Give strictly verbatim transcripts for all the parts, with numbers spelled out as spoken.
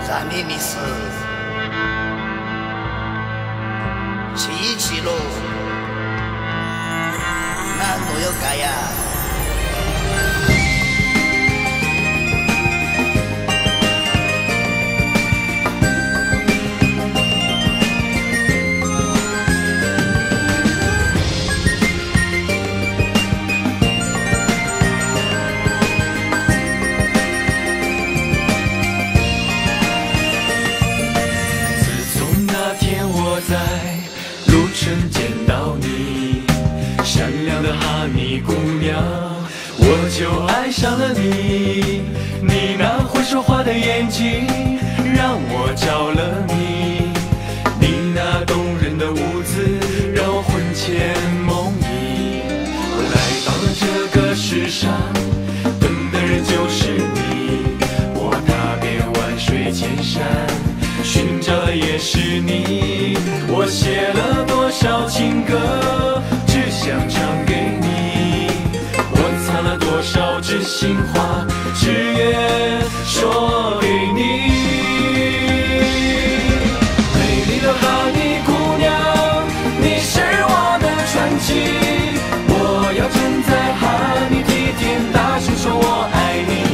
让你的事起起落，难度有盖呀。 见到你，善良的哈尼姑娘，我就爱上了你。你那会说话的眼睛让我着了迷，你那动人的舞姿让我魂牵梦萦。我来到了这个世上，等的人就是你。我踏遍万水千山，寻找的也是你。我写了多少情歌，只想唱给你。我藏了多少知心话，只愿说给你。美丽的哈尼姑娘，你是我的传奇。我要站在哈尼地点，大声说我爱你。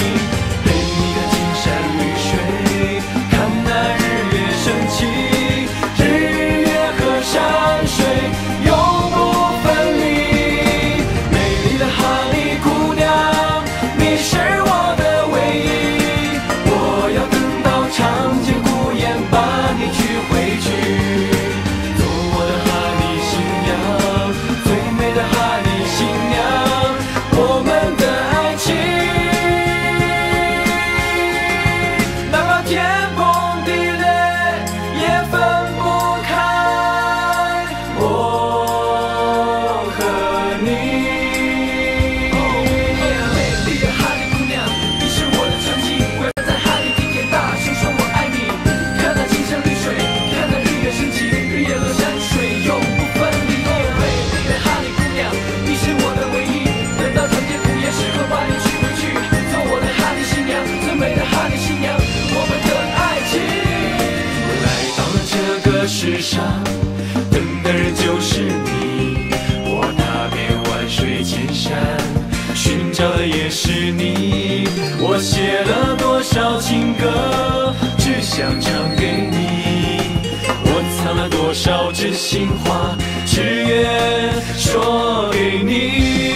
世上等的人就是你，我踏遍万水千山，寻找的也是你。我写了多少情歌，只想唱给你。我藏了多少知心话，只愿说给你。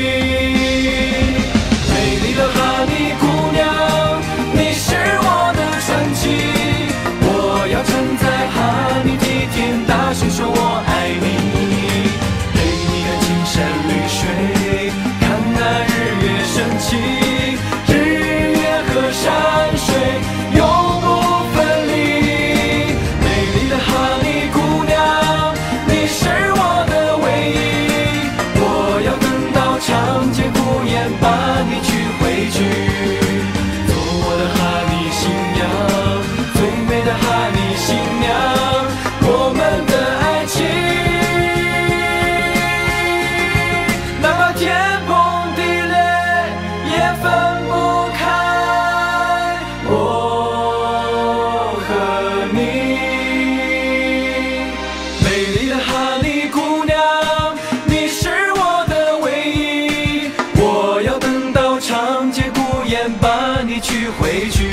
美丽的哈尼姑娘，你是我的传奇。 我要站在哈尼地点，大声说我爱你，陪你看青山绿水，看那日月升起，日月和山水永不分离。美丽的哈尼姑娘，你是我的唯一，我要等到长街孤雁把你娶回去，做我的哈尼新娘。 最美的哈尼新娘，我们的爱情，哪怕天崩地裂也分不开。我和你，美丽的哈尼姑娘，你是我的唯一，我要等到长街孤雁把你娶回去。